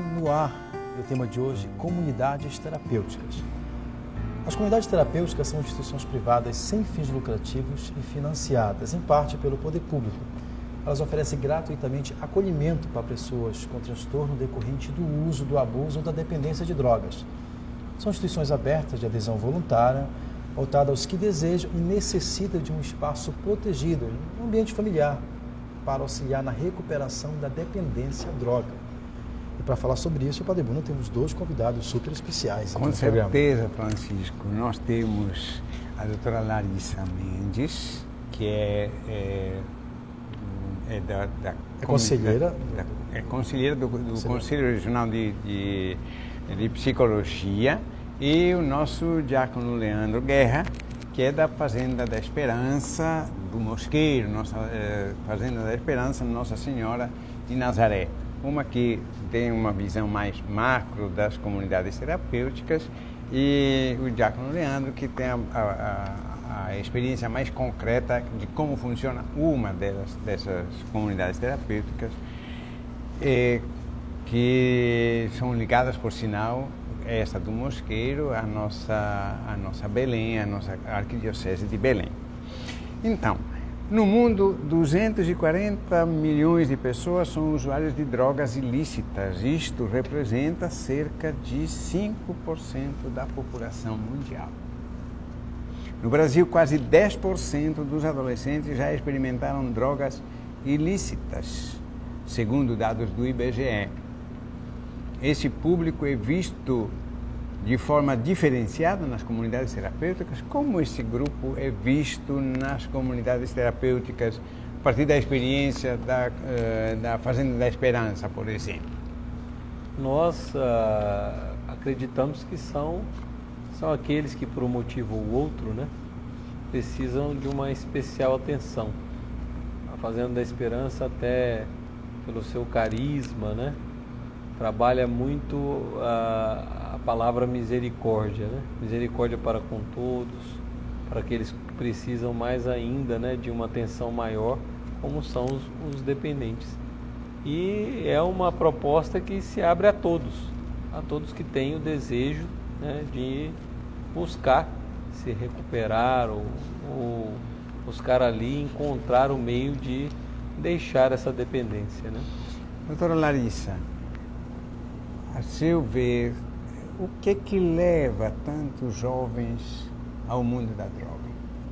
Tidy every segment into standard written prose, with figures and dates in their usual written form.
no ar e o tema de hoje, comunidades terapêuticas. As comunidades terapêuticas são instituições privadas sem fins lucrativos e financiadas, em parte, pelo poder público. Elas oferecem gratuitamente acolhimento para pessoas com transtorno decorrente do uso, do abuso ou da dependência de drogas. São instituições abertas de adesão voluntária, voltadas aos que desejam e necessitam de um espaço protegido, um ambiente familiar, para auxiliar na recuperação da dependência à droga. E para falar sobre isso, Padre Bruno, temos dois convidados super especiais. Com certeza, Francisco. Nós temos a doutora Larissa Mendes, que é conselheira. É conselheira do Conselho Regional de Psicologia, e o nosso diácono Leandro Guerra, que é da Fazenda da Esperança do Mosqueiro, nossa Fazenda da Esperança Nossa Senhora de Nazaré. Uma que tem uma visão mais macro das comunidades terapêuticas, e o diácono Leandro, que tem a experiência mais concreta de como funciona uma dessas comunidades terapêuticas, que são ligadas, por sinal, essa do Mosqueiro, a nossa Belém, a nossa Arquidiocese de Belém. Então, no mundo, 240 milhões de pessoas são usuários de drogas ilícitas. Isto representa cerca de 5% da população mundial. No Brasil, quase 10% dos adolescentes já experimentaram drogas ilícitas, segundo dados do IBGE. Esse público é visto de forma diferenciada nas comunidades terapêuticas. Como esse grupo é visto nas comunidades terapêuticas a partir da experiência da Fazenda da Esperança, por exemplo? Nós acreditamos que são aqueles que, por um motivo ou outro, né, precisam de uma especial atenção. A Fazenda da Esperança, até pelo seu carisma, né, trabalha muito a palavra misericórdia, né? Misericórdia para com todos, para aqueles que precisam mais ainda, né, de uma atenção maior, como são os dependentes. E é uma proposta que se abre a todos que têm o desejo, né, de buscar se recuperar ou buscar ali encontrar o meio de deixar essa dependência, né? Doutora Larissa, a seu ver, o que leva tantos jovens ao mundo da droga?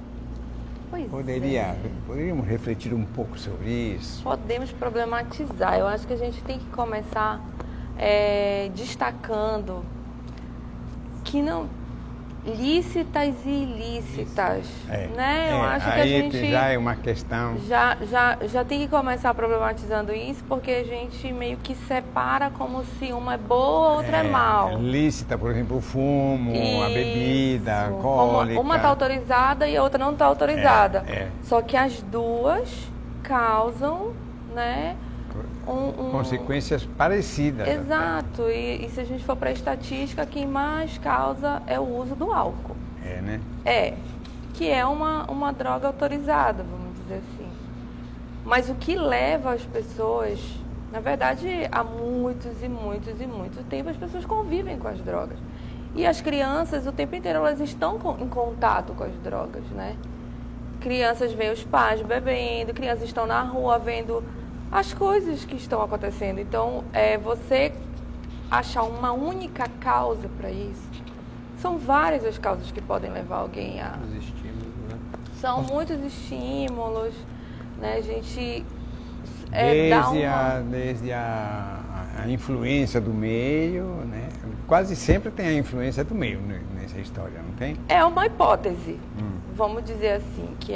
Poderíamos refletir um pouco sobre isso? Podemos problematizar. Eu acho que a gente tem que começar destacando que não lícitas e ilícitas, né? Eu acho que a gente já é uma questão. Já tem que começar problematizando isso, porque a gente meio que separa como se uma é boa, outra é mal. Lícita, por exemplo, o fumo, a bebida, alcoólica. Uma está autorizada e a outra não está autorizada. Só que as duas causam, né, consequências parecidas. Exato. E se a gente for para a estatística, quem mais causa é o uso do álcool. Né? Que é uma droga autorizada, vamos dizer assim. Mas o que leva as pessoas, na verdade, há muitos tempo as pessoas convivem com as drogas. E as crianças, o tempo inteiro, elas estão em contato com as drogas, né? Crianças veem os pais bebendo, crianças estão na rua vendo as coisas que estão acontecendo. Então, você achar uma única causa para isso, são várias as causas que podem levar alguém a... Os estímulos, né? São muitos estímulos, né? A gente... Desde a influência do meio, né? Quase sempre tem a influência do meio nessa história, não tem? É uma hipótese, vamos dizer assim, que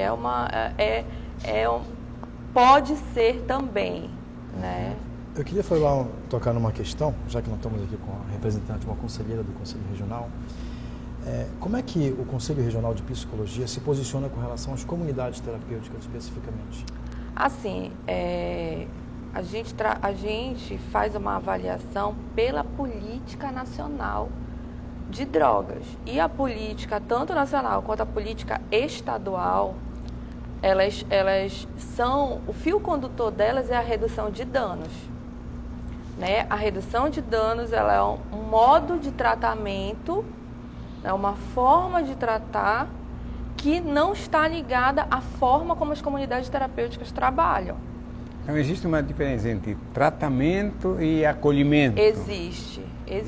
pode ser também, né? Eu queria tocar numa questão, já que nós estamos aqui com a representante, uma conselheira do Conselho Regional. Como é que o Conselho Regional de Psicologia se posiciona com relação às comunidades terapêuticas especificamente? Assim, a gente faz uma avaliação pela política nacional de drogas. E a política, tanto nacional quanto a política estadual, elas são, o fio condutor delas é a redução de danos. né? A redução de danos, ela é um modo de tratamento, é uma forma de tratar que não está ligada à forma como as comunidades terapêuticas trabalham. Então, existe uma diferença entre tratamento e acolhimento? Existe.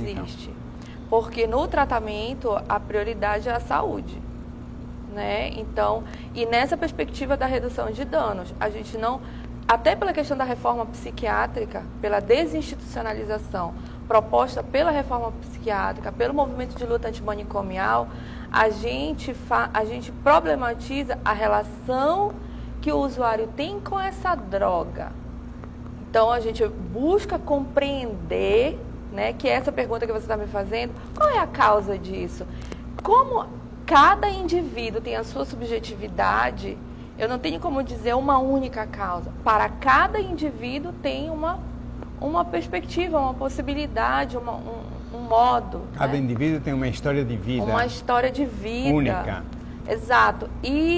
Porque no tratamento, a prioridade é a saúde, né? Então, e nessa perspectiva da redução de danos, a gente não, até pela questão da reforma psiquiátrica, pela desinstitucionalização proposta pela reforma psiquiátrica, pelo movimento de luta antimanicomial, a gente problematiza a relação que o usuário tem com essa droga. Então, a gente busca compreender, né, que essa pergunta que você está me fazendo, qual é a causa disso? Como cada indivíduo tem a sua subjetividade, eu não tenho como dizer uma única causa. Para cada indivíduo tem uma perspectiva, uma possibilidade, um modo. Cada indivíduo tem uma história de vida. Uma história de vida. Única. Exato.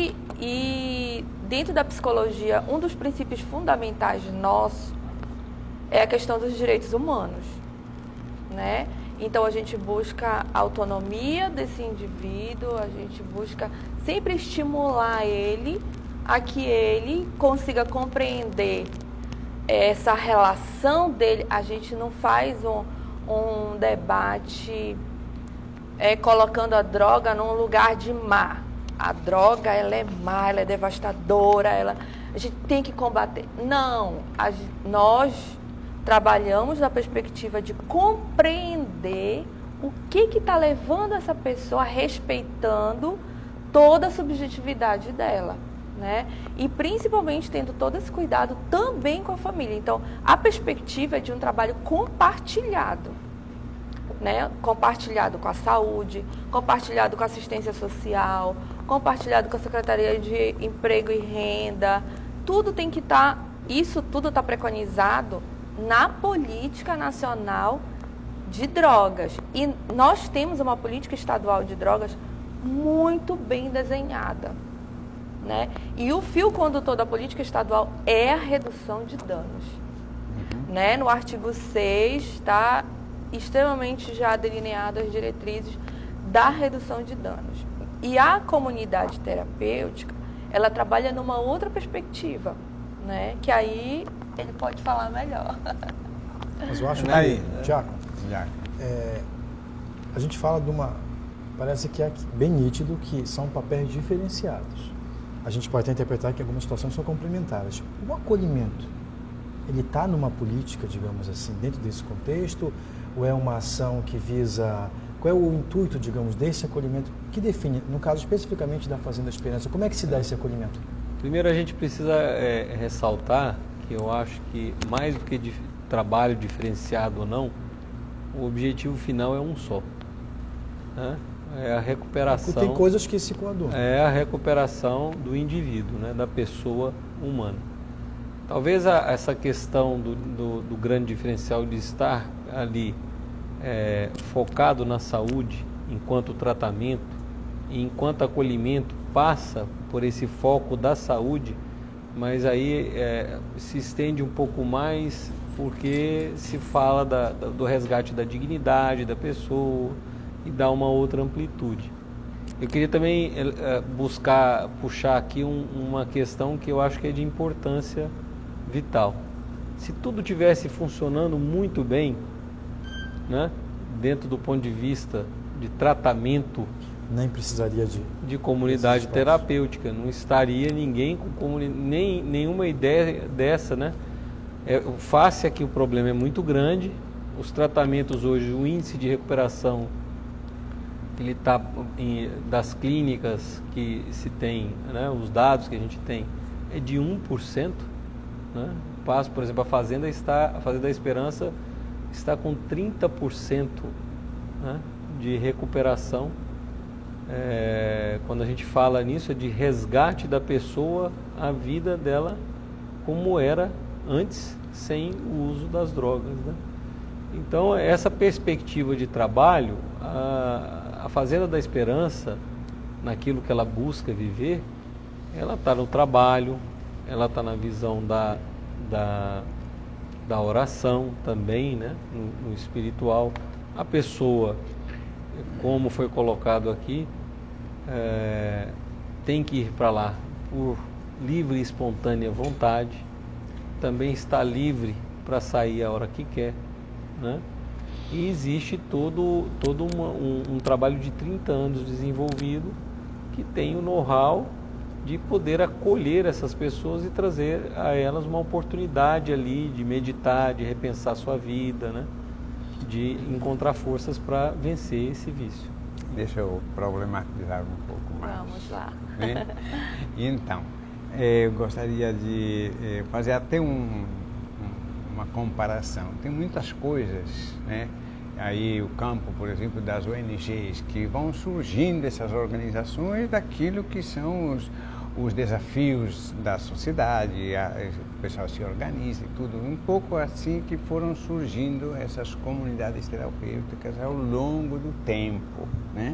E dentro da psicologia, um dos princípios fundamentais nosso é a questão dos direitos humanos, né? Então, a gente busca a autonomia desse indivíduo, a gente busca sempre estimular ele a que ele consiga compreender essa relação dele. A gente não faz um debate colocando a droga num lugar de má. A droga, ela é má, ela é devastadora, a gente tem que combater. Não, nós trabalhamos na perspectiva de compreender o que está levando essa pessoa, respeitando toda a subjetividade dela, né? E principalmente tendo todo esse cuidado também com a família. Então, a perspectiva é de um trabalho compartilhado, né? Compartilhado com a saúde, compartilhado com a assistência social, compartilhado com a Secretaria de Emprego e Renda. Tudo tem que estar, isso tudo está preconizado na política nacional de drogas. E nós temos uma política estadual de drogas muito bem desenhada, né? E o fio condutor da política estadual é a redução de danos. Né? No artigo 6 está extremamente já delineado as diretrizes da redução de danos. E a comunidade terapêutica, ela trabalha numa outra perspectiva, né? Que aí ele pode falar melhor. Mas eu acho que, Tiago, a gente fala de parece que é bem nítido que são papéis diferenciados. A gente pode até interpretar que algumas situações são complementares. O acolhimento, ele está numa política, digamos assim, dentro desse contexto, ou é uma ação que visa... Qual é o intuito, digamos, desse acolhimento que define, no caso especificamente da Fazenda Esperança, como é que se dá esse acolhimento? Primeiro, a gente precisa ressaltar que eu acho que mais do que trabalho diferenciado ou não, o objetivo final é um só, né? É a recuperação. Porque tem coisas que se coadunam. É a recuperação do indivíduo, né? Da pessoa humana. Talvez essa questão do grande diferencial de estar ali focado na saúde enquanto tratamento e enquanto acolhimento passa por esse foco da saúde, mas aí se estende um pouco mais porque se fala do resgate da dignidade da pessoa e dá uma outra amplitude. Eu queria também puxar aqui uma questão que eu acho que é de importância vital. Se tudo tivesse funcionando muito bem, né, dentro do ponto de vista de tratamento, nem precisaria de comunidade terapêutica, não estaria ninguém com nenhuma ideia dessa, né? Face a que o problema é muito grande, os tratamentos hoje, o índice de recuperação ele está das clínicas que se tem, né, os dados que a gente tem é de 1%, né? Passo, por exemplo, a Fazenda Esperança está com 30%, né, de recuperação. Quando a gente fala nisso, é de resgate da pessoa, a vida dela como era antes, sem o uso das drogas, né? Então, essa perspectiva de trabalho, a Fazenda da Esperança, naquilo que ela busca viver, ela está no trabalho, ela está na visão da oração também, né? No espiritual. A pessoa, como foi colocado aqui, tem que ir para lá por livre e espontânea vontade, também está livre para sair a hora que quer, né? E existe todo um trabalho de 30 anos desenvolvido que tem o know-how de poder acolher essas pessoas e trazer a elas uma oportunidade ali de meditar, de repensar sua vida, né? De encontrar forças para vencer esse vício. Deixa eu problematizar um pouco mais. Vamos lá. Né? Então, eu gostaria de fazer até uma comparação. Tem muitas coisas, né? Aí o campo, por exemplo, das ONGs, que vão surgindo essas organizações daquilo que são os desafios da sociedade, o pessoal se organiza e tudo. Um pouco assim que foram surgindo essas comunidades terapêuticas ao longo do tempo, né?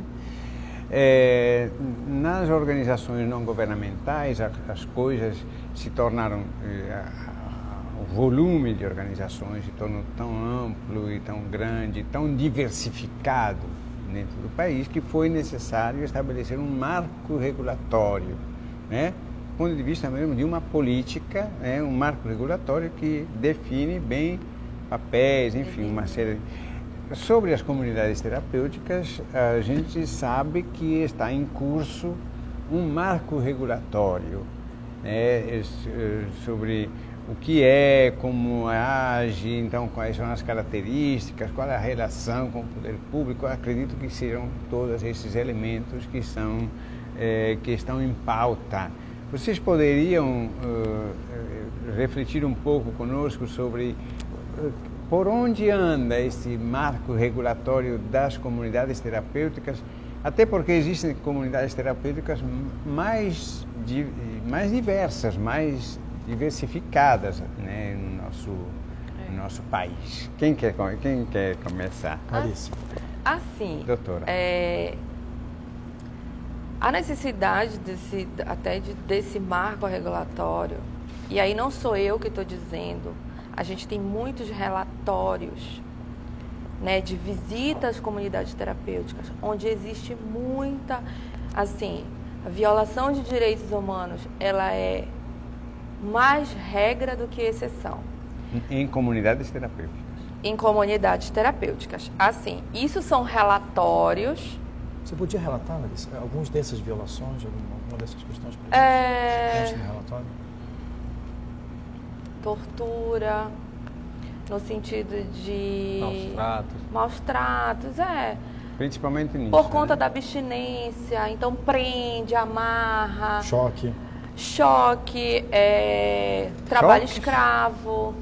Nas organizações não governamentais, as coisas se tornaram... o volume de organizações se tornou tão amplo e tão grande, tão diversificado dentro do país, que foi necessário estabelecer um marco regulatório, né? Do ponto de vista mesmo de uma política, né? Um marco regulatório que define bem papéis, enfim, uma série... Sobre as comunidades terapêuticas, a gente sabe que está em curso um marco regulatório, né? Sobre o que é, como age, então quais são as características, qual é a relação com o poder público. Eu acredito que sejam todos esses elementos que estão em pauta. Vocês poderiam refletir um pouco conosco sobre por onde anda esse marco regulatório das comunidades terapêuticas, até porque existem comunidades terapêuticas mais diversas, mais diversificadas, né, no nosso país. Quem quer começar? Clarice. Assim, doutora. A necessidade desse marco regulatório, e aí não sou eu que estou dizendo, a gente tem muitos relatórios, né, de visitas às comunidades terapêuticas, onde existe muita, assim, a violação de direitos humanos, ela é mais regra do que exceção. Em comunidades terapêuticas? Em comunidades terapêuticas. Assim, isso são relatórios. Você podia relatar, Larissa, algumas dessas violações, alguma dessas questões presentes no relatório? Tortura, no sentido de... Maus tratos, Principalmente nisso. Por conta da abstinência, então prende, amarra... Choque, trabalho escravo,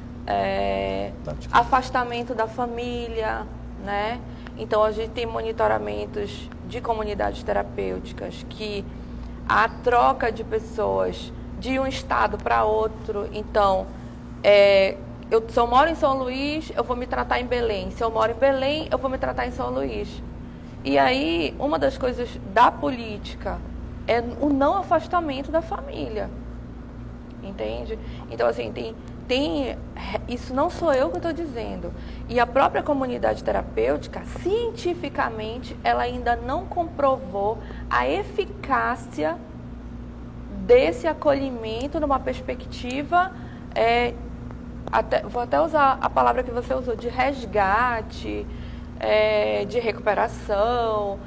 afastamento da família, né? Então a gente tem monitoramentos de comunidades terapêuticas que a troca de pessoas de um estado para outro, então se eu moro em São Luís, eu vou me tratar em Belém. Se eu moro em Belém, eu vou me tratar em São Luís. E aí, uma das coisas da política é o não afastamento da família, entende? Então, assim, isso não sou eu que estou dizendo. E a própria comunidade terapêutica, cientificamente, ela ainda não comprovou a eficácia desse acolhimento numa perspectiva, vou até usar a palavra que você usou, de resgate, de recuperação.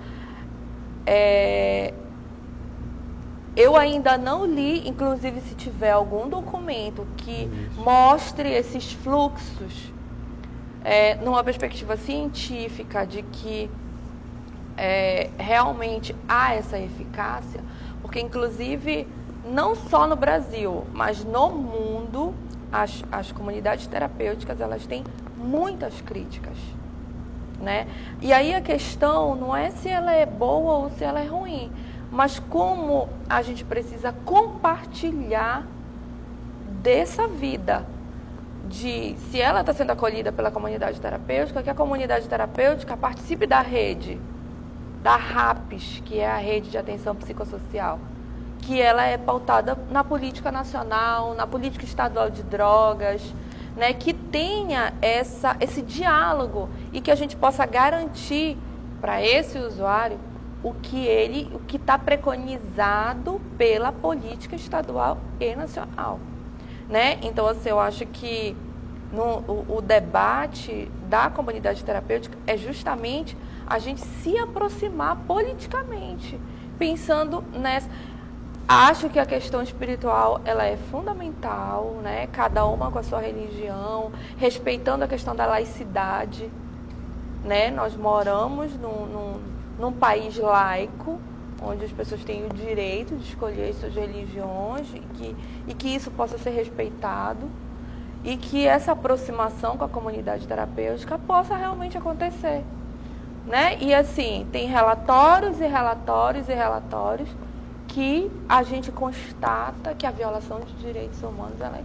Eu ainda não li, inclusive se tiver algum documento que mostre esses fluxos numa perspectiva científica de que realmente há essa eficácia, porque inclusive não só no Brasil, mas no mundo, as comunidades terapêuticas, elas têm muitas críticas, né? E aí a questão não é se ela é boa ou se ela é ruim, mas como a gente precisa compartilhar dessa vida, se ela está sendo acolhida pela comunidade terapêutica, que a comunidade terapêutica participe da rede, da RAPS, que é a Rede de Atenção Psicossocial, que ela é pautada na política nacional, na política estadual de drogas, né, que tenha esse diálogo e que a gente possa garantir para esse usuário o que está preconizado pela política estadual e nacional, né? Então, assim, eu acho que o debate da comunidade terapêutica é justamente a gente se aproximar politicamente, pensando nessa... Acho que a questão espiritual, ela é fundamental, né? Cada uma com a sua religião, respeitando a questão da laicidade, né? Nós moramos num país laico, onde as pessoas têm o direito de escolher as suas religiões e que isso possa ser respeitado e que essa aproximação com a comunidade terapêutica possa realmente acontecer, né? E assim, tem relatórios e relatórios e relatórios que a gente constata que a violação de direitos humanos ela é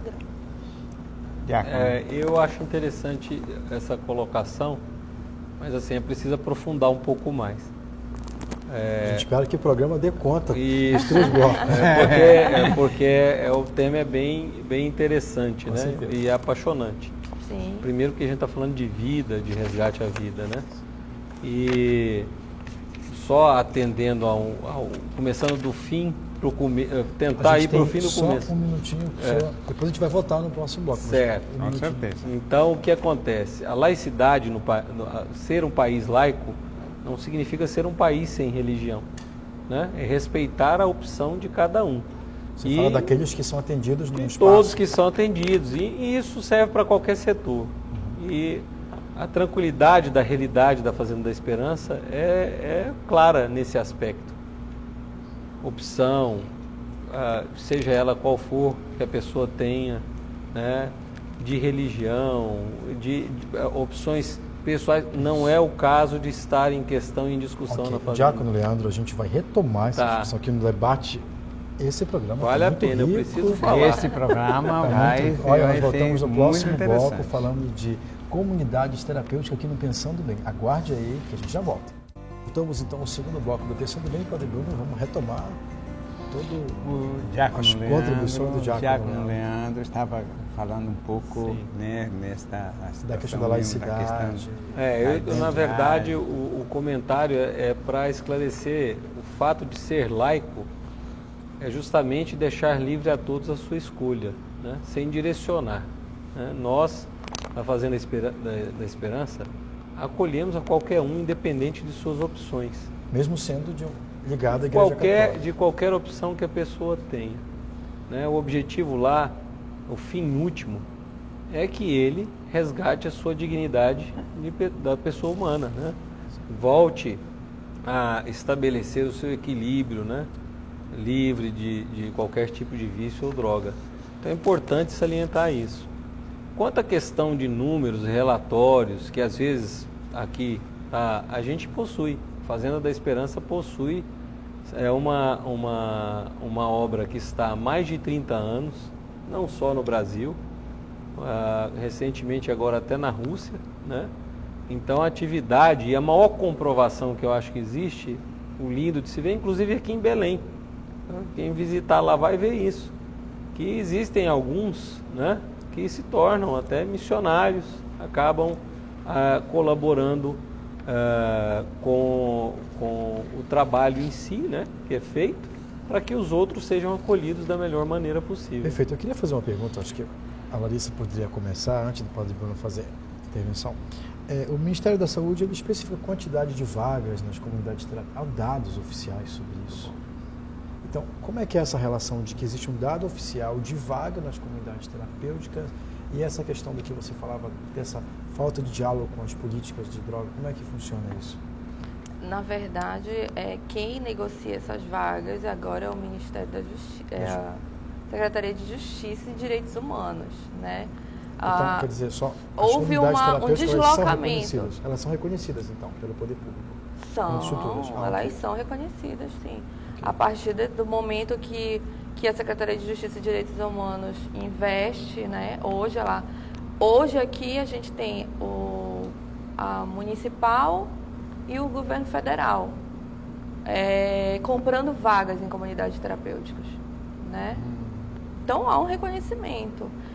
grande. Eu acho interessante essa colocação, mas assim, é preciso aprofundar um pouco mais. A gente espera que o programa dê conta dos três blocos. Porque o tema é bem interessante, né? Certeza. E é apaixonante. Sim. Primeiro que a gente está falando de vida, de resgate à vida, né? E só atendendo começando do fim para o começo, tentar ir para o fim do começo. Só um minutinho, depois a gente vai votar no próximo bloco. Certo, com certeza. Então, o que acontece? A laicidade, ser um país laico, não significa ser um país sem religião, né? É respeitar a opção de cada um. Você fala daqueles que são atendidos no espaço. Todos que são atendidos, e isso serve para qualquer setor. E a tranquilidade da realidade da Fazenda da Esperança é clara nesse aspecto. Opção, seja ela qual for que a pessoa tenha, né, de religião, de opções pessoais, não é o caso de estar em questão em discussão na Fazenda. Diácono Leandro, a gente vai retomar essa discussão aqui no debate. Esse programa vale a pena, eu preciso falar. Esse programa Olha, nós voltamos no próximo bloco falando de comunidades terapêuticas aqui no Pensando Bem. Aguarde aí que a gente já volta. Voltamos então ao segundo bloco do Pensando Bem, Padre Bruno, vamos retomar as contribuições do Diácono Leandro. Estava falando um pouco, né, da questão da laicidade. Na verdade, o comentário é para esclarecer o fato de ser laico, é justamente deixar livre a todos a sua escolha, né, sem direcionar, né? Nós, na Fazenda da Esperança, acolhemos a qualquer um, independente de suas opções. Mesmo sendo ligado à Igreja Católica. De qualquer opção que a pessoa tenha, né? O objetivo lá, o fim último, é que ele resgate a sua dignidade da pessoa humana, né? Volte a estabelecer o seu equilíbrio, né? Livre de qualquer tipo de vício ou droga. Então é importante salientar isso. Quanto à questão de números, relatórios, que às vezes aqui a gente possui, Fazenda da Esperança possui, é uma obra que está há mais de 30 anos, não só no Brasil, recentemente agora até na Rússia, né? Então a atividade e a maior comprovação que eu acho que existe, o lindo de se ver, inclusive aqui em Belém. Quem visitar lá vai ver isso, que existem alguns, né, que se tornam até missionários, acabam colaborando com o trabalho em si, né, que é feito, para que os outros sejam acolhidos da melhor maneira possível. Perfeito. Eu queria fazer uma pergunta, acho que a Larissa poderia começar, antes do Padre Bruno fazer a intervenção. O Ministério da Saúde ele especifica a quantidade de vagas nas comunidades terapêuticas. Há dados oficiais sobre isso? Então, como é que é essa relação de que existe um dado oficial de vaga nas comunidades terapêuticas e essa questão do que você falava, dessa falta de diálogo com as políticas de droga, como é que funciona isso? Na verdade, quem negocia essas vagas agora é o Ministério da Justiça, a Secretaria de Justiça e Direitos Humanos, né? Então, quer dizer, só houve um deslocamento. Elas são reconhecidas, então, pelo poder público? Elas são reconhecidas, sim. A partir do momento que a Secretaria de Justiça e Direitos Humanos investe, né? Hoje aqui a gente tem a municipal e o governo federal comprando vagas em comunidades terapêuticas, né? Então há um reconhecimento.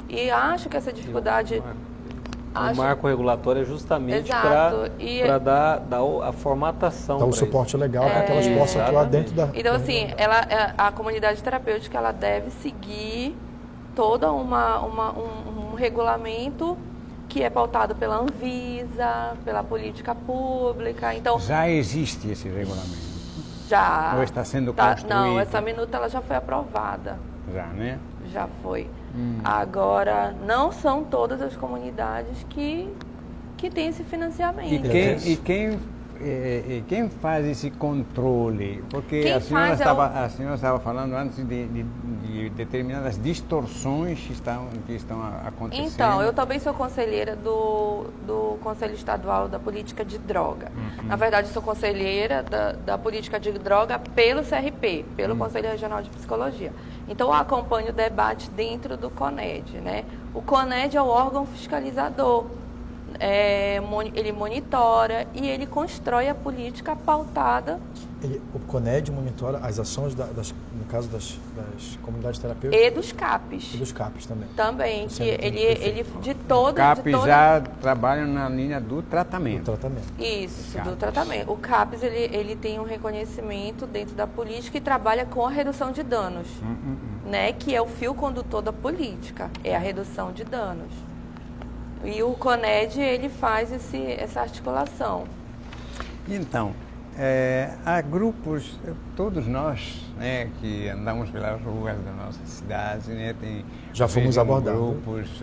E acho que essa dificuldade... O marco regulatório é justamente para dar a formatação. Dar o suporte legal para que elas possam atuar dentro da... Então, assim, a comunidade terapêutica ela deve seguir todo um regulamento que é pautado pela Anvisa, pela política pública. Então, já existe esse regulamento? Já. Ou está sendo construído? Não, essa minuta ela já foi aprovada. Já, né? Já foi. Agora, não são todas as comunidades que têm esse financiamento. E quem faz esse controle? Porque a senhora estava falando antes de determinadas distorções que estão acontecendo. Então, eu também sou conselheira do Conselho Estadual da Política de Droga. Na verdade, sou conselheira da Política de Droga pelo CRP, pelo Conselho Regional de Psicologia. Então, eu acompanho o debate dentro do CONED, né? O CONED é o órgão fiscalizador. Ele monitora e ele constrói a política pautada. O CONED monitora as ações, no caso das comunidades terapêuticas? E dos CAPs. E dos CAPs também. Também, que ele de toda... CAPs já trabalham na linha do tratamento. Do tratamento. Isso, do tratamento. O CAPs, ele tem um reconhecimento dentro da política e trabalha com a redução de danos, né? Que é o fio condutor da política, é a redução de danos. E o CONED, ele faz essa articulação. Então, há grupos, todos nós, né, que andamos pelas ruas da nossa cidade, né, já fomos abordados. Grupos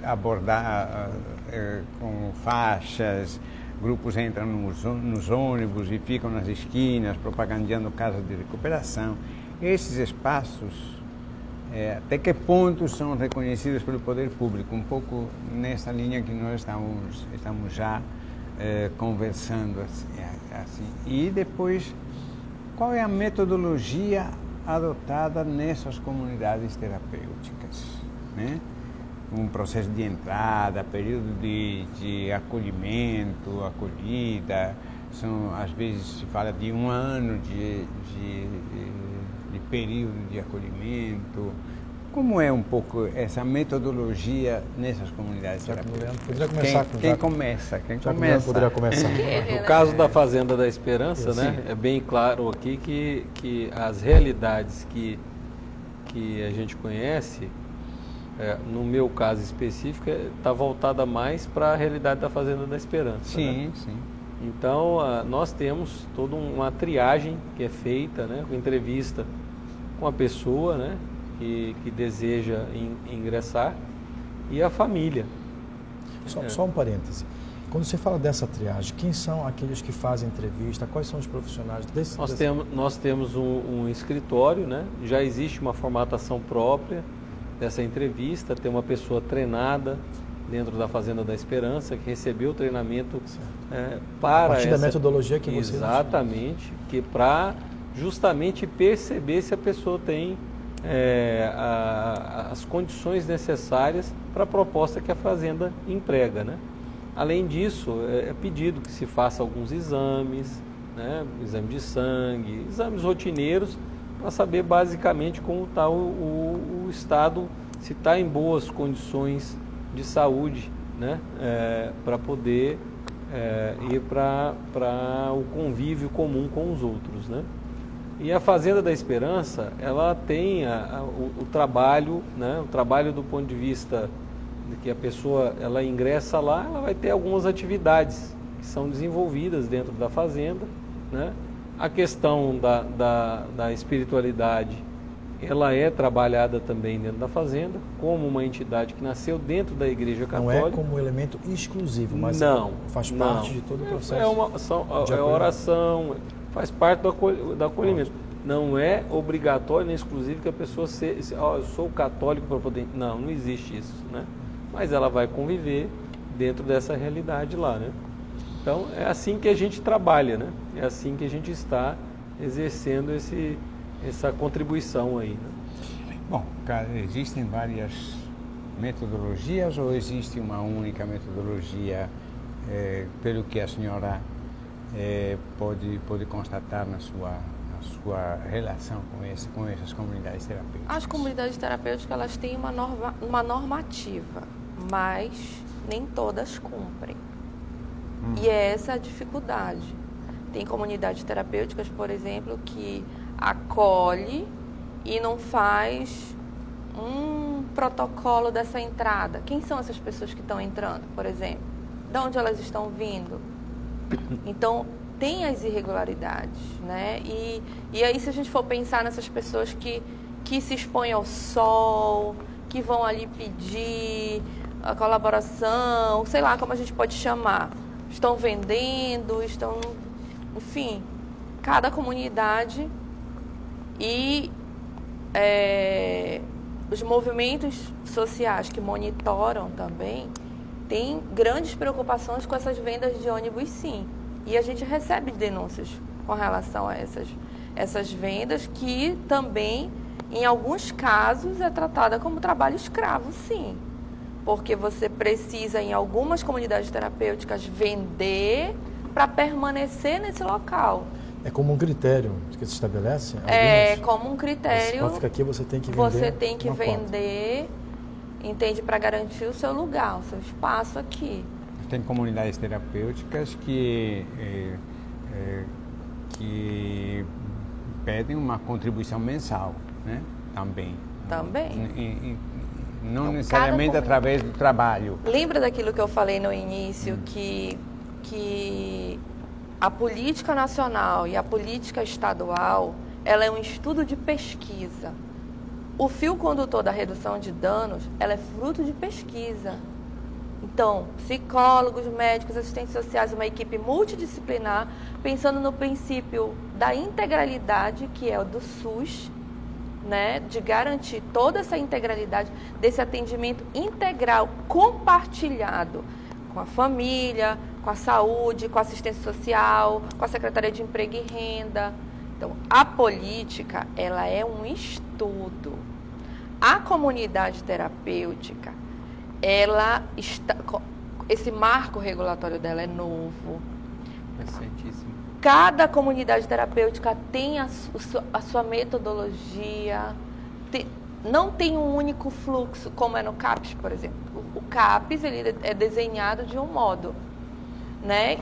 com faixas, grupos entram nos ônibus e ficam nas esquinas propagandeando casas de recuperação. Esses espaços, até que ponto são reconhecidos pelo poder público? Um pouco nessa linha que nós estamos já conversando assim. E depois, qual é a metodologia adotada nessas comunidades terapêuticas, né? Um processo de entrada, período de acolhimento, acolhida, às vezes se fala de 1 ano de período de acolhimento. Como é um pouco essa metodologia nessas comunidades terapêuticas? Poderia começar Quem começa? Poderia começar. No caso da Fazenda da Esperança, né, é bem claro aqui que as realidades que a gente conhece, no meu caso específico, está voltada mais para a realidade da Fazenda da Esperança. Sim, né? sim. Então, nós temos toda uma triagem que é feita, né, com entrevista com a pessoa, né, que deseja ingressar, e a família. Só um parêntese. Quando você fala dessa triagem, quem são aqueles que fazem entrevista? Quais são os profissionais desse? Nós temos um escritório, né? Já existe uma formatação própria dessa entrevista, tem uma pessoa treinada dentro da Fazenda da Esperança, que recebeu o treinamento para a partir da metodologia que você... Exatamente, que para justamente perceber se a pessoa tem as condições necessárias para a proposta que a Fazenda emprega, né? Além disso, é pedido que se faça alguns exames, né? Exame de sangue, exames rotineiros, para saber basicamente como está o estado, se está em boas condições de saúde, né? Para poder ir para o convívio comum com os outros, né? E a Fazenda da Esperança, ela tem o trabalho, né? O trabalho do ponto de vista de que a pessoa ela ingressa lá, ela vai ter algumas atividades que são desenvolvidas dentro da Fazenda, né? A questão da espiritualidade, ela é trabalhada também dentro da Fazenda, como uma entidade que nasceu dentro da Igreja Católica. Não é como elemento exclusivo, mas faz parte de todo o processo. É oração, faz parte do acolhimento. Não é obrigatório nem exclusivo que a pessoa eu sou católico para poder... Não existe isso, né? Mas ela vai conviver dentro dessa realidade lá, né? Então, é assim que a gente trabalha, né? É assim que a gente está exercendo essa contribuição aí, né? Bom, existem várias metodologias ou existe uma única metodologia, pelo que a senhora pode constatar na sua a sua relação com essas comunidades terapêuticas? As comunidades terapêuticas, elas têm uma normativa, mas nem todas cumprem. E é essa a dificuldade. Tem comunidades terapêuticas, por exemplo, que acolhe e não faz um protocolo dessa entrada. Quem são essas pessoas que estão entrando, por exemplo? De onde elas estão vindo? Então, tem as irregularidades, né? E aí, se a gente for pensar nessas pessoas que se expõem ao sol, que vão ali pedir a colaboração, sei lá como a gente pode chamar, estão vendendo, estão... Enfim, cada comunidade e os movimentos sociais que monitoram também têm grandes preocupações com essas vendas de ônibus, sim. E a gente recebe denúncias com relação a essas vendas, que também, em alguns casos, é tratada como trabalho escravo, sim. Porque você precisa, em algumas comunidades terapêuticas, vender para permanecer nesse local. É como um critério que se estabelece? É como um critério. Para ficar aqui, você tem que vender. Você tem que vender, entende, para garantir o seu lugar, o seu espaço aqui. Tem comunidades terapêuticas que pedem uma contribuição mensal, né? Também. Também. Não necessariamente através do trabalho. Lembra daquilo que eu falei no início, que a política nacional e a política estadual, ela é um estudo de pesquisa. O fio condutor da redução de danos, ela é fruto de pesquisa. Então, psicólogos, médicos, assistentes sociais, uma equipe multidisciplinar, pensando no princípio da integralidade, que é o do SUS, né, de garantir toda essa integralidade desse atendimento integral, compartilhado com a família, com a saúde, com a assistência social, com a Secretaria de Emprego e Renda. Então, a política, ela é um estudo. A comunidade terapêutica, ela está, esse marco regulatório dela é novo. Recentíssimo. Cada comunidade terapêutica tem a sua metodologia, não tem um único fluxo, como é no CAPS, por exemplo. O CAPS, ele é desenhado de um modo, né?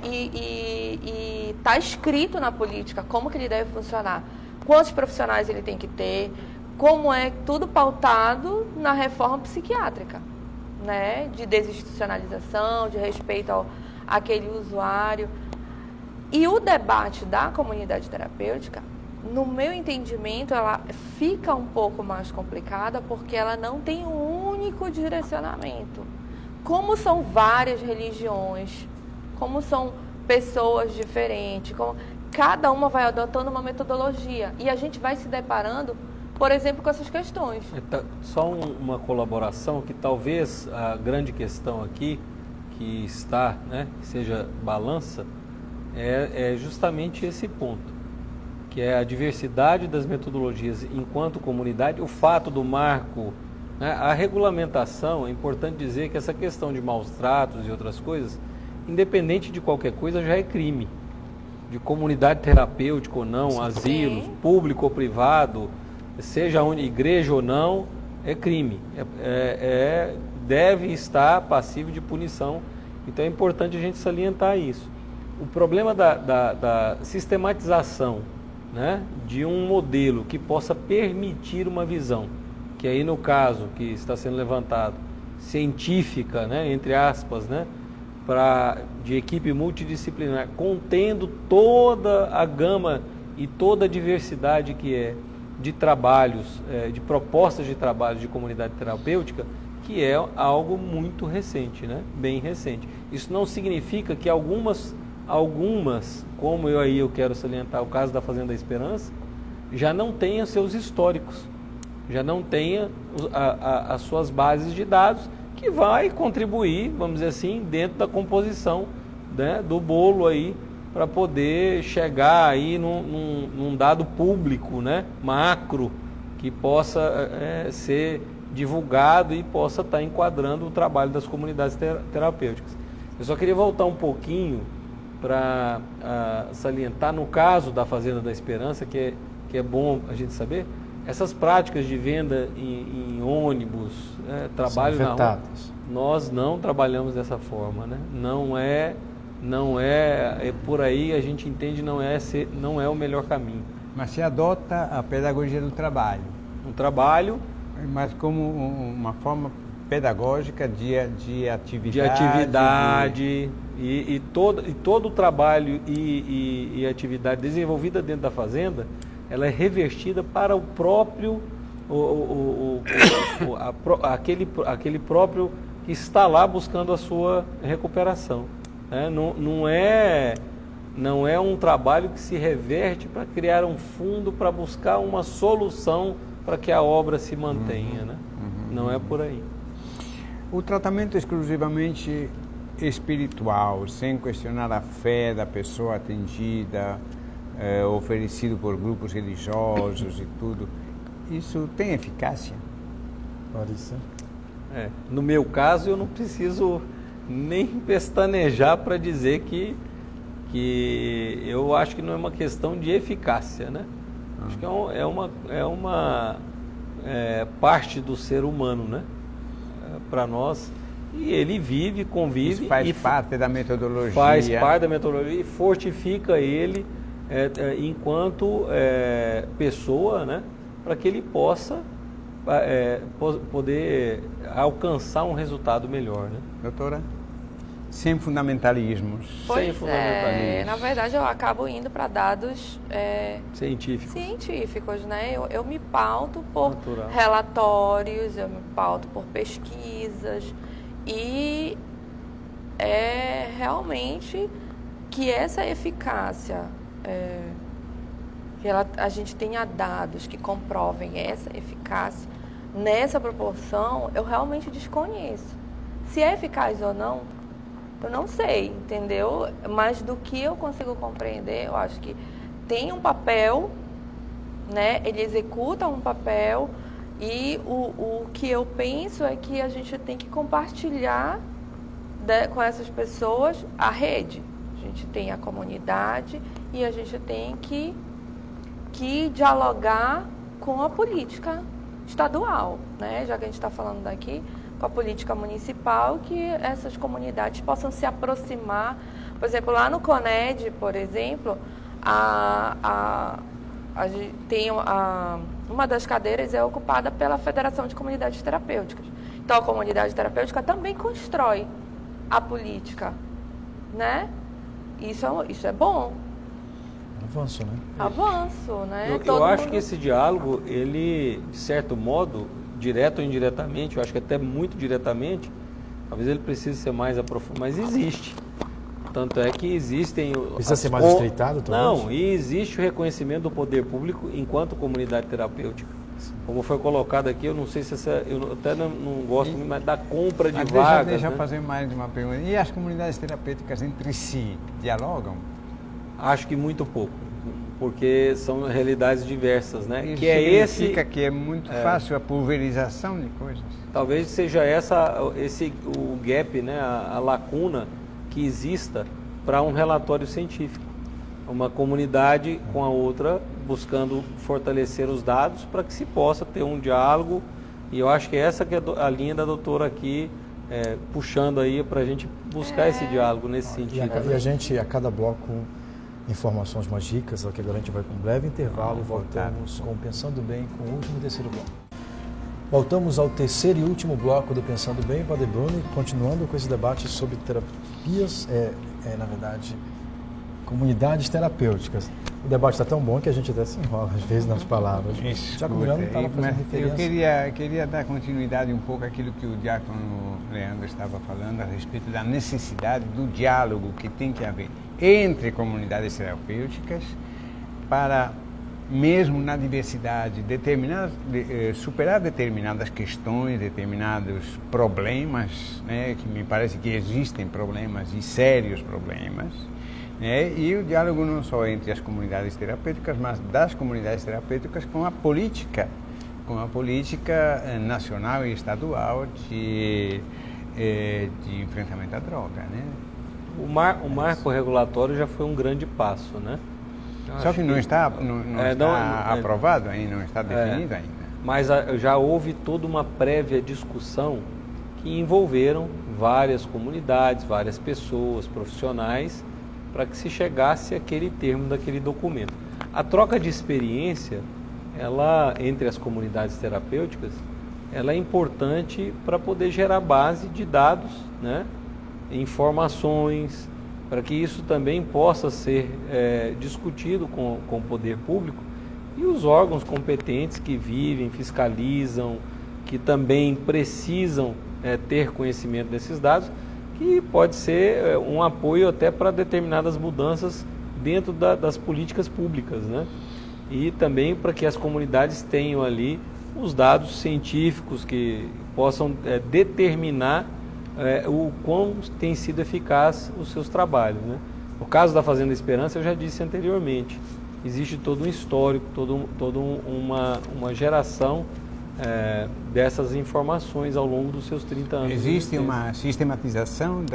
E está escrito na política como que ele deve funcionar, quantos profissionais ele tem que ter, como é tudo pautado na reforma psiquiátrica, né? De desinstitucionalização, de respeito àquele usuário. E o debate da comunidade terapêutica, no meu entendimento, ela fica um pouco mais complicada porque ela não tem um único direcionamento. Como são várias religiões, como são pessoas diferentes, cada uma vai adotando uma metodologia e a gente vai se deparando, por exemplo, com essas questões. Só uma colaboração, que talvez a grande questão aqui, que está, né, que seja balança, é justamente esse ponto, que é a diversidade das metodologias enquanto comunidade, o fato do marco, né, a regulamentação. É importante dizer que essa questão de maus tratos e outras coisas, independente de qualquer coisa, já é crime. De comunidade terapêutica ou não, asilos, público ou privado, seja onde, igreja ou não, é crime. Deve estar passível de punição. Então é importante a gente salientar isso. O problema da sistematização, né, de um modelo que possa permitir uma visão, que aí no caso que está sendo levantado, científica, né, entre aspas, né, de equipe multidisciplinar, contendo toda a gama e toda a diversidade que é de trabalhos, de propostas de trabalho de comunidade terapêutica, que é algo muito recente, né, bem recente. Isso não significa que algumas, como eu quero salientar o caso da Fazenda da Esperança, já não tenha seus históricos, já não tenha as suas bases de dados, que vai contribuir, vamos dizer assim, dentro da composição, né, do bolo aí, para poder chegar aí num dado público, né, macro, que possa ser divulgado e possa estar enquadrando o trabalho das comunidades terapêuticas. Eu só queria voltar um pouquinho para salientar, no caso da Fazenda da Esperança, que é bom a gente saber, essas práticas de venda em ônibus, trabalho na rua, nós não trabalhamos dessa forma, né? Não é por aí, a gente entende, não é o melhor caminho. Mas se adota a pedagogia do trabalho. Um trabalho, mas como uma forma pedagógica de atividade. De atividade e todo o trabalho e atividade desenvolvida dentro da fazenda, ela é revertida para o próprio, aquele próprio que está lá buscando a sua recuperação. Né? Não é um trabalho que se reverte para criar um fundo para buscar uma solução para que a obra se mantenha. Né? Não é por aí. O tratamento exclusivamente espiritual, sem questionar a fé da pessoa atendida, oferecido por grupos religiosos e tudo, isso tem eficácia? Larissa? No meu caso, eu não preciso nem pestanejar para dizer que eu acho que não é uma questão de eficácia, né? Acho que é uma parte do ser humano, né? Para nós, e ele vive, convive. Isso faz parte da metodologia. Faz parte da metodologia e fortifica ele enquanto pessoa, né? Para que ele possa poder alcançar um resultado melhor, né? Doutora? Sem fundamentalismos. Pois sem fundamentalismos. Na verdade, eu acabo indo para dados científicos, né? Eu me pauto por relatórios, eu me pauto por pesquisas e realmente que essa eficácia, que a gente tenha dados que comprovem essa eficácia nessa proporção, eu realmente desconheço. Se é eficaz ou não, eu não sei, entendeu? Mas do que eu consigo compreender, eu acho que tem um papel, né? Ele executa um papel e o que eu penso é que a gente tem que compartilhar com essas pessoas a rede. A gente tem a comunidade e a gente tem que dialogar com a política estadual, né? Já que a gente está falando daqui, com a política municipal, que essas comunidades possam se aproximar. Por exemplo, lá no CONED, por exemplo, uma das cadeiras é ocupada pela Federação de Comunidades Terapêuticas. Então, a comunidade terapêutica também constrói a política, né? Isso é bom. Avanço, né? Avanço, né? Eu acho que esse diálogo, ele, de certo modo, direto ou indiretamente, eu acho que até muito diretamente, talvez ele precise ser mais aprofundado, mas existe. Tanto é que existem... Precisa ser mais estreitado, talvez? Não, e existe o reconhecimento do poder público enquanto comunidade terapêutica. Como foi colocado aqui, eu não sei se eu até não gosto muito, mas da compra de vagas. Deixa eu fazer mais uma pergunta. E as comunidades terapêuticas entre si dialogam? Acho que muito pouco, porque são realidades diversas, né? Isso que significa que é muito fácil a pulverização de coisas. Talvez seja o gap, né? A lacuna que exista para um relatório científico. Uma comunidade com a outra buscando fortalecer os dados para que se possa ter um diálogo. E eu acho que essa que é a linha da doutora aqui, puxando aí para a gente buscar esse diálogo nesse sentido. E a gente, a cada bloco, informações mais ricas, que agora a gente vai com um breve intervalo e voltamos com o Pensando Bem, com o último e terceiro bloco. Voltamos ao terceiro e último bloco do Pensando Bem, Padre Bruno, e continuando com esse debate sobre terapias, na verdade, comunidades terapêuticas. O debate está tão bom que a gente até se enrola às vezes nas palavras. Já estava fazendo referência. Eu queria dar continuidade um pouco àquilo que o diácono Leandro estava falando a respeito da necessidade do diálogo que tem que haver entre comunidades terapêuticas para, mesmo na diversidade, superar determinadas questões, determinados problemas, né, que me parece que existem problemas e sérios problemas, né, e o diálogo não só entre as comunidades terapêuticas, mas das comunidades terapêuticas com a política nacional e estadual de enfrentamento à droga, né? O marco regulatório já foi um grande passo, né? Só que não está aprovado ainda, não está definido ainda. Mas já houve toda uma prévia discussão que envolveram várias comunidades, várias pessoas, profissionais, para que se chegasse àquele termo daquele documento. A troca de experiência, ela entre as comunidades terapêuticas, ela é importante para poder gerar base de dados, né, informações, para que isso também possa ser discutido com o poder público e os órgãos competentes que vivem, fiscalizam, que também precisam ter conhecimento desses dados, que pode ser um apoio até para determinadas mudanças dentro das políticas públicas, né? E também para que as comunidades tenham ali os dados científicos que possam determinar o quão tem sido eficaz os seus trabalhos, né? No caso da Fazenda Esperança, eu já disse anteriormente, existe todo um histórico, toda uma geração dessas informações ao longo dos seus 30 anos. Existe uma sistematização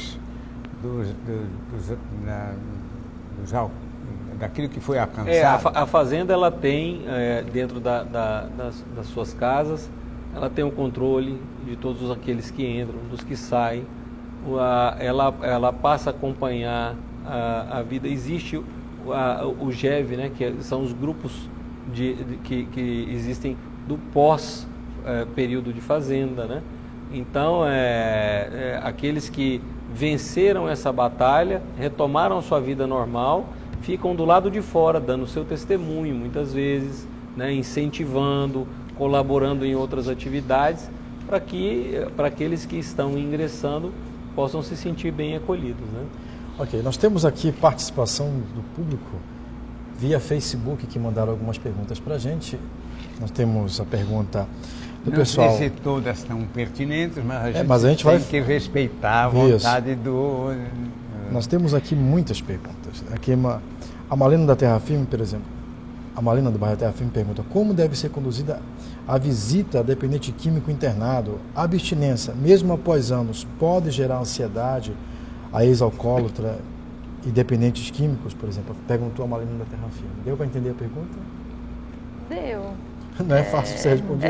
daquilo que foi alcançado? A Fazenda ela tem, dentro das suas casas, ela tem um controle de todos aqueles que entram, dos que saem, ela passa a acompanhar a vida. Existe o GEV, né, que são os grupos que existem do pós-período de fazenda, né? Então, aqueles que venceram essa batalha, retomaram sua vida normal, ficam do lado de fora, dando seu testemunho, muitas vezes, né, incentivando, colaborando em outras atividades, para aqueles que estão ingressando possam se sentir bem acolhidos, né? Ok, nós temos aqui participação do público via Facebook, que mandaram algumas perguntas para a gente. Nós temos a pergunta do pessoal. Não sei se todas estão pertinentes, mas a gente tem que respeitar a vontade do... Nós temos aqui muitas perguntas. Aqui a Malena da Terra Firme, por exemplo, a Malena do bairro Terra Firme pergunta: como deve ser conduzida a visita a dependente químico internado? A abstinência, mesmo após anos, pode gerar ansiedade a ex-alcoólatra e dependentes químicos, por exemplo? Perguntou a Malena da Terra Firme. Deu para entender a pergunta? Deu. Não é fácil ser respondido.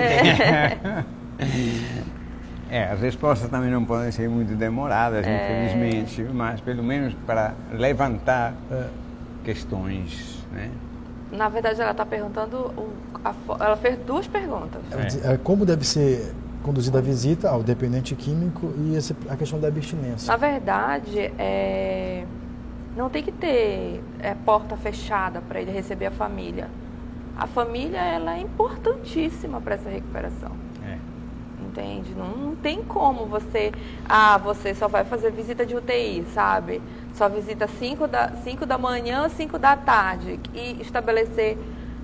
As respostas também não podem ser muito demoradas, infelizmente, mas pelo menos para levantar questões, né? Na verdade, ela está perguntando, ela fez duas perguntas. Como deve ser conduzida a visita ao dependente químico e a questão da abstinência? Na verdade, não tem que ter porta fechada para ele receber a família. A família, ela é importantíssima para essa recuperação. Entende? Não tem como você só vai fazer visita de UTI, sabe? Só visita 5 da manhã, 5 da tarde. E estabelecer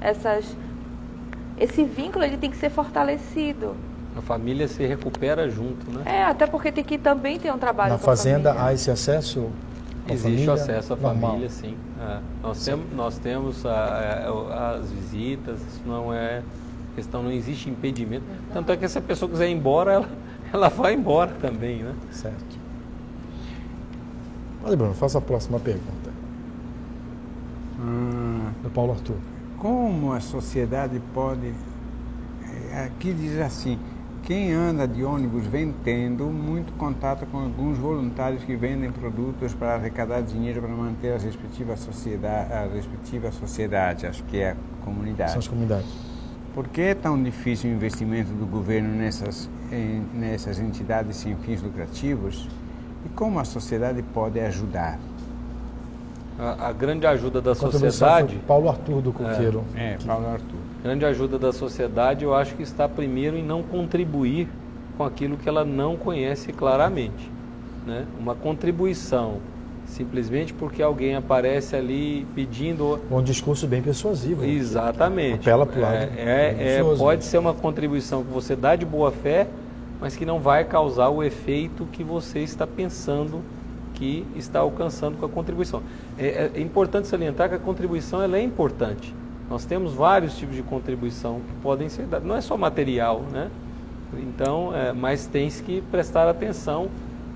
esse vínculo, ele tem que ser fortalecido. A família se recupera junto, né? Até porque tem que também ter um trabalho na com fazenda a família. Há esse acesso? Existe o acesso à normal. família, sim. Nós temos as visitas, isso não é questão, não existe impedimento. Tanto é que se a pessoa quiser ir embora, ela vai embora também, né? Certo. Olha, Bruno, faça a próxima pergunta. Do Paulo Arthur. Como a sociedade pode... Aqui diz assim: quem anda de ônibus vem tendo muito contato com alguns voluntários que vendem produtos para arrecadar dinheiro para manter as respectivas sociedades, acho que é a comunidade. São as comunidades. Por que é tão difícil o investimento do governo nessas entidades sem fins lucrativos? E como a sociedade pode ajudar? A grande ajuda da sociedade... Paulo Arthur do Coqueiro. Paulo Arthur. A grande ajuda da sociedade, eu acho que está primeiro em não contribuir com aquilo que ela não conhece claramente, né? Uma contribuição, simplesmente porque alguém aparece ali pedindo... Um discurso bem persuasivo. Exatamente. Apela para o lado pode ser uma contribuição que você dá de boa fé, mas que não vai causar o efeito que você está pensando que está alcançando com a contribuição. É importante salientar que a contribuição ela é importante. Nós temos vários tipos de contribuição que podem ser dadas. Não é só material, né? Então, mas tem que prestar atenção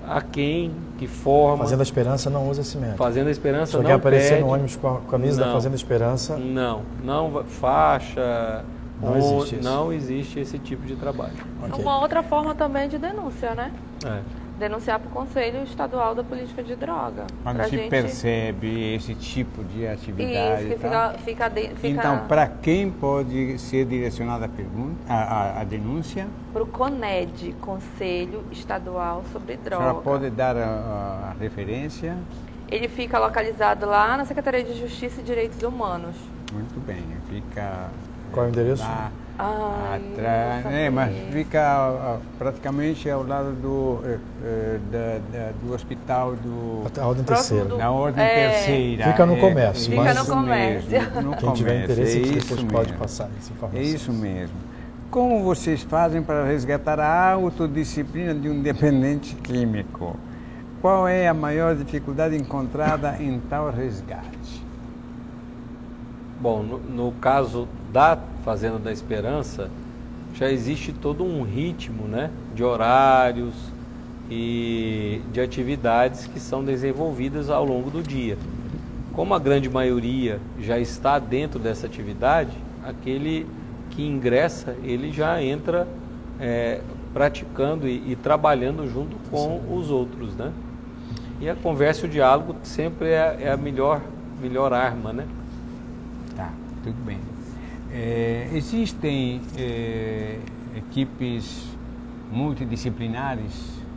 a quem, que forma. Fazenda Esperança não usa cimento. Fazenda Esperança Se não alguém aparecer pede, no ônibus com a camisa da Fazenda Esperança... Não, faixa... Não existe esse tipo de trabalho. Okay. Uma outra forma também de denúncia, né? É. Denunciar para o Conselho Estadual da Política de Droga. Quando se percebe esse tipo de atividade. Isso, que fica... Então, para quem pode ser direcionada a denúncia? Para o CONED, Conselho Estadual sobre Droga. A senhora pode dar a referência? Ele fica localizado lá na Secretaria de Justiça e Direitos Humanos. Muito bem, fica... Qual é o endereço? Lá atrás, mas fica praticamente ao lado do hospital a ordem terceira. Na ordem terceira. Fica no comércio. Fica no comércio. Quem tiver interesse, depois pode passar essa informação. É isso mesmo. Como vocês fazem para resgatar a autodisciplina de um dependente químico? Qual é a maior dificuldade encontrada em tal resgate? Bom, no caso da Fazenda da Esperança, já existe todo um ritmo, né, de horários e de atividades que são desenvolvidas ao longo do dia. Como a grande maioria já está dentro dessa atividade, aquele que ingressa, ele já entra praticando e trabalhando junto com os outros, né? E a conversa e o diálogo sempre é a melhor arma, né? Tá, tudo bem. Existem equipes multidisciplinares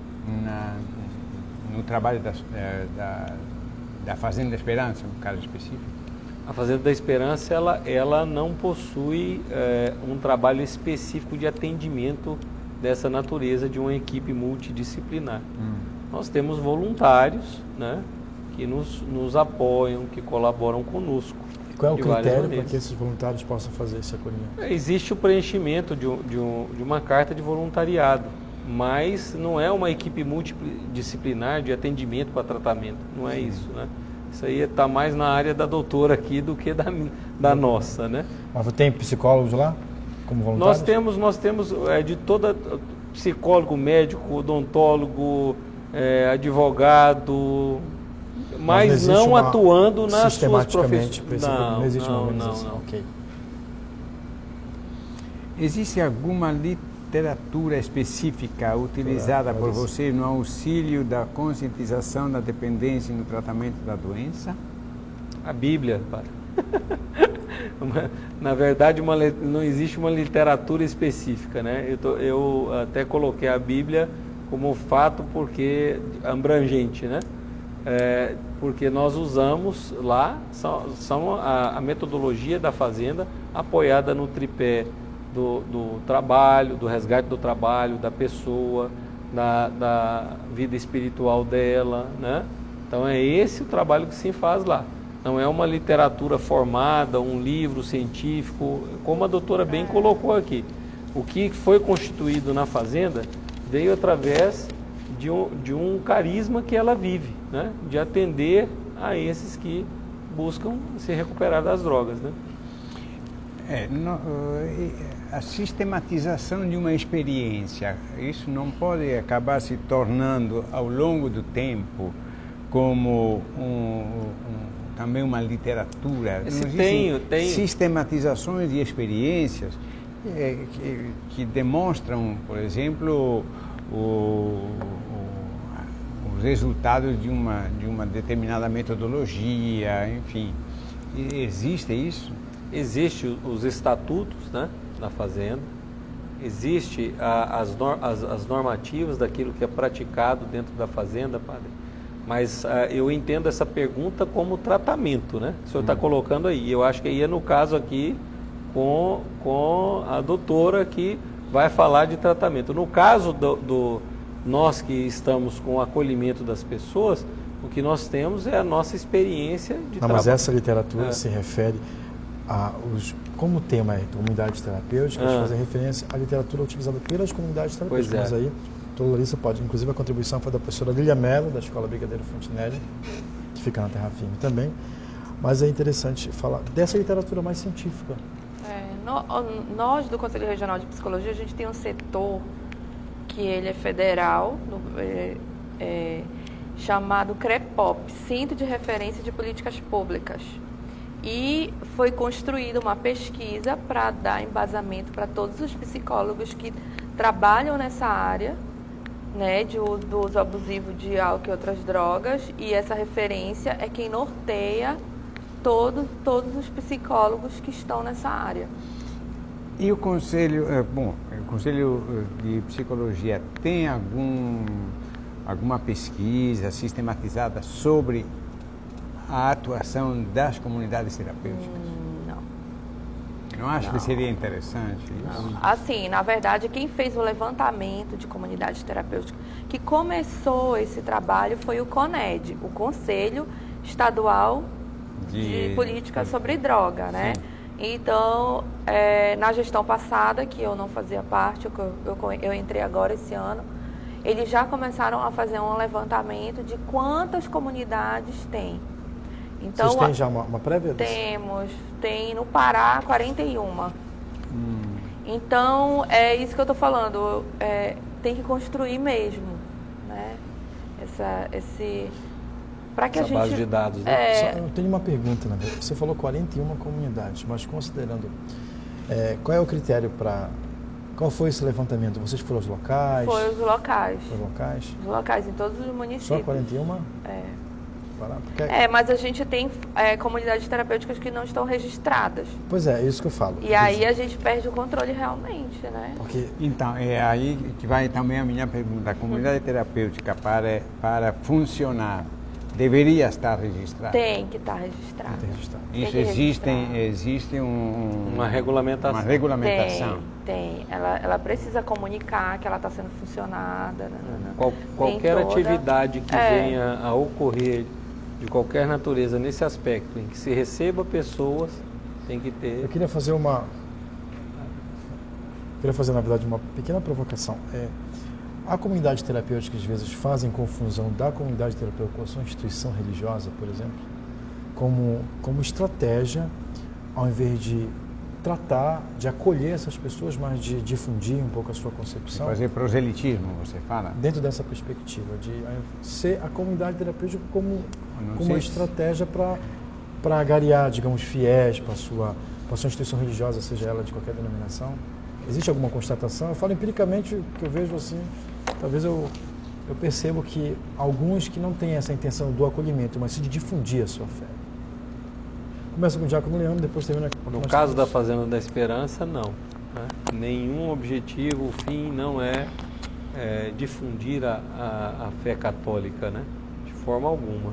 no trabalho da Fazenda da Esperança, no caso específico? A Fazenda da Esperança, ela não possui um trabalho específico de atendimento dessa natureza de uma equipe multidisciplinar. Nós temos voluntários, né, que nos apoiam, que colaboram conosco. Qual é o critério para que esses voluntários possam fazer esse acolhimento? Existe o preenchimento de uma carta de voluntariado, mas não é uma equipe multidisciplinar de atendimento para tratamento, não é isso, né? Isso aí está mais na área da doutora aqui do que da nossa, né? Mas tem psicólogos lá como voluntários? Nós temos de toda psicólogo, médico, odontólogo, advogado, mas não atuando nas suas profissões. Não existe uma organização. Okay. Existe alguma literatura específica utilizada por você no auxílio da conscientização da dependência e no tratamento da doença? A Bíblia, padre. Na verdade, não existe uma literatura específica, né? Eu até coloquei a Bíblia como fato porque abrangente, né? Porque nós usamos lá a metodologia da Fazenda apoiada no tripé do trabalho, do resgate do trabalho, da pessoa, da vida espiritual dela, né? Então é esse o trabalho que se faz lá. Não é uma literatura formada, um livro científico, como a doutora bem colocou aqui. O que foi constituído na Fazenda veio através de um carisma que ela vive, né? De atender a esses que buscam se recuperar das drogas, né? A sistematização de uma experiência, isso não pode acabar se tornando ao longo do tempo como também uma literatura? Tem sistematizações de experiências que demonstram, por exemplo, os resultados de uma determinada metodologia, enfim. Existe isso? Existe os estatutos, né, da Fazenda, existe as normativas daquilo que é praticado dentro da Fazenda, padre, mas eu entendo essa pergunta como tratamento, né? O senhor está colocando aí. Eu acho que aí é no caso aqui com a doutora que vai falar de tratamento. No caso nós que estamos com o acolhimento das pessoas, o que nós temos é a nossa experiência de trabalho. Mas essa literatura se refere como o tema é comunidades terapêuticas, fazer referência à literatura utilizada pelas comunidades terapêuticas. Mas aí, a doutora Larissa pode, inclusive a contribuição foi da professora Lília Mello, da Escola Brigadeiro Fontinelli, que fica na Terra Firme também. Mas é interessante falar dessa literatura mais científica. Nós, do Conselho Regional de Psicologia, a gente tem um setor que ele é federal, chamado CREPOP, Centro de Referência de Políticas Públicas. E foi construída uma pesquisa para dar embasamento para todos os psicólogos que trabalham nessa área, né, do uso abusivo de álcool e outras drogas, e essa referência é quem norteia todos os psicólogos que estão nessa área. E o Conselho, o Conselho de Psicologia tem alguma pesquisa sistematizada sobre a atuação das comunidades terapêuticas? Não acho que seria interessante isso? Não. Assim, na verdade, quem fez o levantamento de comunidades terapêuticas, que começou esse trabalho, foi o CONED, o Conselho Estadual de Política sobre Droga, né? Sim. Então, na gestão passada, que eu não fazia parte, eu entrei agora esse ano, eles já começaram a fazer um levantamento de quantas comunidades tem. Então, vocês têm já uma prévia? Tem no Pará 41. Então, é isso que eu estou falando, tem que construir mesmo, né? Para que essa base de dados, né? Eu tenho uma pergunta, né? Você falou 41 comunidades, mas considerando, qual é o critério para... Qual foi esse levantamento? Vocês foram aos locais? Foi os locais. Foi locais? Os locais, em todos os municípios. Só 41? Mas a gente tem comunidades terapêuticas que não estão registradas. Pois é isso que eu falo. E aí a gente perde o controle realmente, né? Então, é aí que vai também a minha pergunta. A comunidade terapêutica, para funcionar, deveria estar registrada? Tem que estar registrada. Isso existe uma regulamentação. Uma regulamentação. Tem. Ela precisa comunicar que ela está sendo funcionada. Qualquer atividade que venha a ocorrer de qualquer natureza nesse aspecto, em que se receba pessoas, tem que ter... Eu queria fazer na verdade, uma pequena provocação. A comunidade terapêutica, às vezes, fazem confusão da comunidade terapêutica com a sua instituição religiosa, por exemplo, como estratégia, ao invés de tratar, de acolher essas pessoas, mas de difundir um pouco a sua concepção. De fazer proselitismo, você fala? Dentro dessa perspectiva, de ser a comunidade terapêutica como uma estratégia para agariar, digamos, fiéis para a sua instituição religiosa, seja ela de qualquer denominação. Existe alguma constatação? Eu falo empiricamente, o que eu vejo assim, talvez eu percebo que alguns que não têm essa intenção do acolhimento, mas sim de difundir a sua fé. Começa com o Diácono Leandro, depois termina com... No caso da Fazenda da Esperança, não. Né? Nenhum objetivo, o fim não é difundir a fé católica, né? De forma alguma.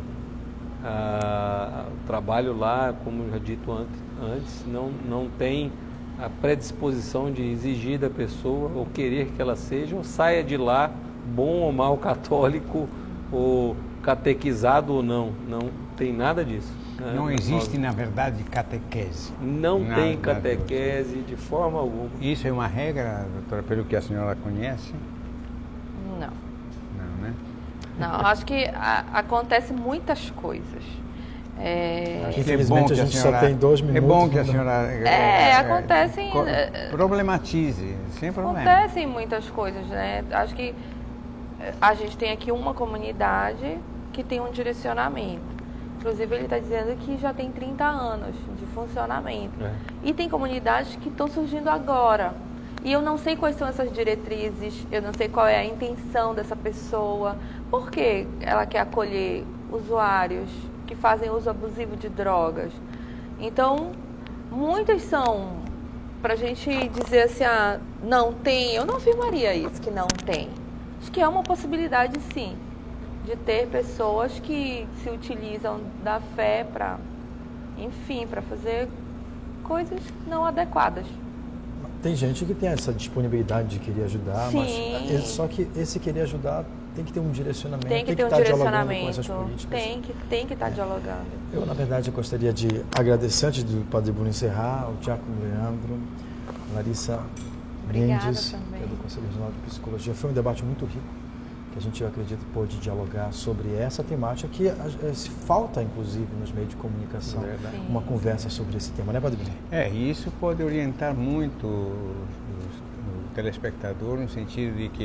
O trabalho lá, como já dito antes, não tem a predisposição de exigir da pessoa ou querer que ela seja ou saia de lá bom ou mal católico ou catequizado ou não. Não tem nada disso. Não existe, na verdade, catequese. Não tem catequese de forma alguma. Isso é uma regra, doutora, pelo que a senhora conhece? Não. Não, né? Não, acho que acontece muitas coisas. Infelizmente a gente só tem 2 minutos. É bom que a senhora... acontecem... Problematize, sem problema. Acontecem muitas coisas, né? Acho que a gente tem aqui uma comunidade que tem um direcionamento. Inclusive, ele está dizendo que já tem 30 anos de funcionamento. E tem comunidades que estão surgindo agora. E eu não sei quais são essas diretrizes, eu não sei qual é a intenção dessa pessoa, por que ela quer acolher usuários que fazem uso abusivo de drogas. Então, muitas são, para a gente dizer assim, não tem, eu não afirmaria isso, que não tem. Acho que é uma possibilidade, sim, de ter pessoas que se utilizam da fé para, enfim, para fazer coisas não adequadas. Tem gente que tem essa disponibilidade de querer ajudar, sim, mas só que esse querer ajudar tem que ter um direcionamento, tem que estar dialogando com essas políticas. Tem que estar dialogando. Eu, na verdade, gostaria de agradecer, antes do Padre Bruno encerrar, o Diácono Leandro, Larissa Mendes, do Conselho Regional de Psicologia. Foi um debate muito rico, que a gente, eu acredito, pôde dialogar sobre essa temática, que falta, inclusive, nos meios de comunicação, uma conversa sobre esse tema, né, Padre Bruno? Isso pode orientar muito o telespectador, no sentido de que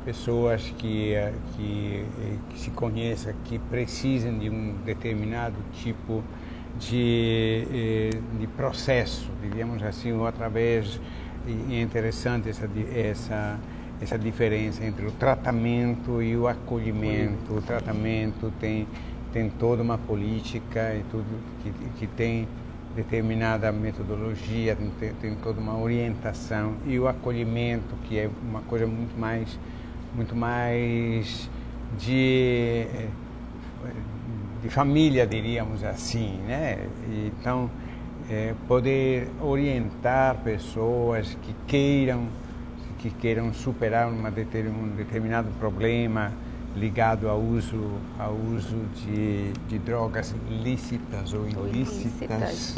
pessoas que se conheçam, que precisam de um determinado tipo de processo, digamos assim, outra vez. E é interessante essa diferença entre o tratamento e o acolhimento. O tratamento tem toda uma política e tudo que tem determinada metodologia, tem toda uma orientação, e o acolhimento, que é uma coisa muito mais de família, diríamos assim, né? Então, poder orientar pessoas que queiram superar um determinado problema ligado ao uso de drogas lícitas ou ilícitas,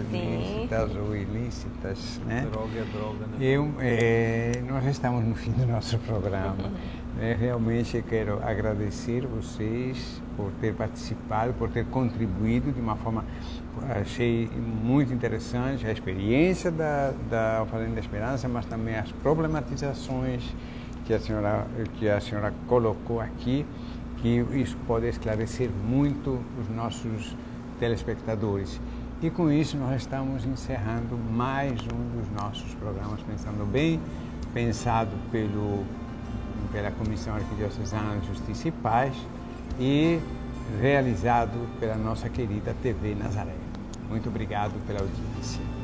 né? Droga é droga, né? Nós estamos no fim do nosso programa. Realmente quero agradecer vocês por ter participado, por ter contribuído de uma forma, achei muito interessante a experiência da Alfazema da Esperança, mas também as problematizações que a senhora colocou aqui, que isso pode esclarecer muito os nossos telespectadores. E com isso nós estamos encerrando mais um dos nossos programas Pensando Bem, pensado pela Comissão Arquidiocesana de Justiça e Paz e realizado pela nossa querida TV Nazaré. Muito obrigado pela audiência.